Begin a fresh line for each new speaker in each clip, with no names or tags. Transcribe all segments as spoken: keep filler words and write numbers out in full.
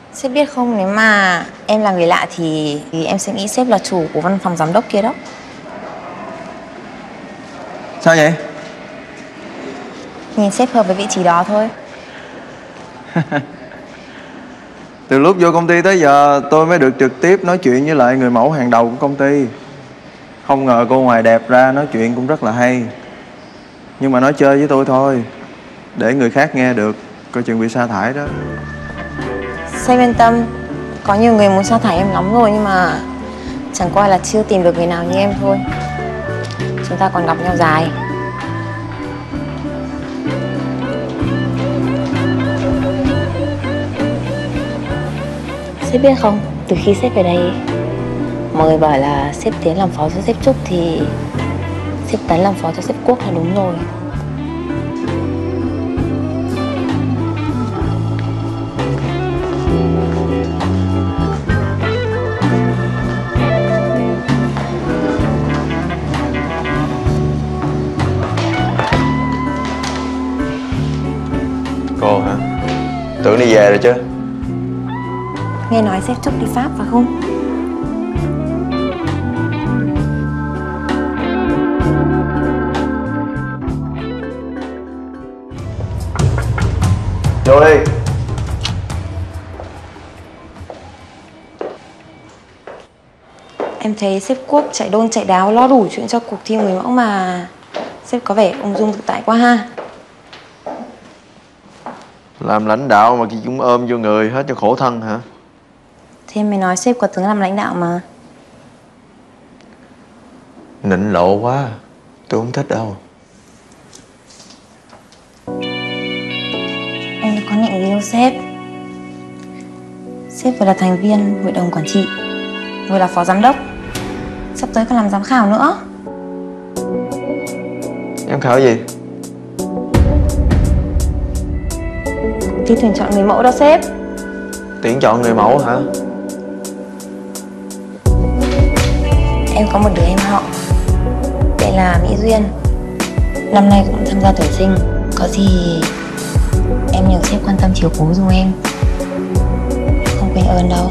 Sếp biết không, nếu mà em là người lạ thì, thì em sẽ nghĩ sếp là chủ của văn phòng giám đốc kia đó.
Sao vậy?
Nhìn sếp hợp với vị trí đó thôi.
Từ lúc vô công ty tới giờ tôi mới được trực tiếp nói chuyện với lại người mẫu hàng đầu của công ty. Không ngờ cô ngoài đẹp ra nói chuyện cũng rất là hay. Nhưng mà nói chơi với tôi thôi, để người khác nghe được coi chừng bị sa thải đó.
Sếp yên tâm, có nhiều người muốn sa thải em lắm rồi nhưng mà chẳng qua là chưa tìm được người nào như em thôi. Chúng ta còn gặp nhau dài. Sếp biết không, từ khi sếp về đây, mọi người bảo là sếp Tiến làm phó cho sếp Trúc thì sếp Tấn làm phó cho sếp Quốc là đúng rồi.
Cô hả? Tưởng đi về rồi chứ.
Nghe nói sếp Trúc đi Pháp phải không?
Vô đi.
Em thấy sếp Quốc chạy đôn chạy đáo lo đủ chuyện cho cuộc thi người mẫu mà sếp có vẻ ung dung tự tại quá ha.
Làm lãnh đạo mà chị cũng ôm vô người hết cho khổ thân hả?
Thế em mới nói sếp có tướng làm lãnh đạo mà.
Nịnh lộ quá, tôi không thích đâu.
Em có nịnh gì đâu sếp. Sếp vừa là thành viên hội đồng quản trị, vừa là phó giám đốc, sắp tới còn làm giám khảo nữa.
Giám khảo gì?
Thi tuyển chọn người mẫu đó sếp.
Tuyển chọn người mẫu hả?
Em có một đứa em họ tên là Mỹ Duyên, năm nay cũng tham gia tuyển sinh. Có gì em nhờ sếp quan tâm chiếu cố giùm em, không quên ơn đâu.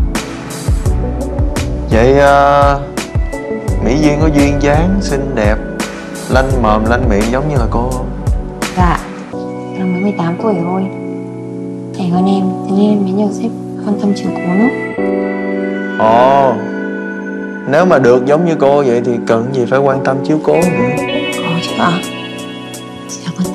Vậy uh, Mỹ Duyên có duyên dáng, xinh đẹp, lanh mồm lanh miệng giống như là cô không?
Dạ, năm mới mười tám tuổi thôi, trẻ hơn em, thế nên em mới nhờ sếp quan tâm chiếu cố nữa.
Ồ, nếu mà được giống như cô vậy thì cần gì phải quan tâm chiếu cố nữa.
Có chứ ạ, chỉ là con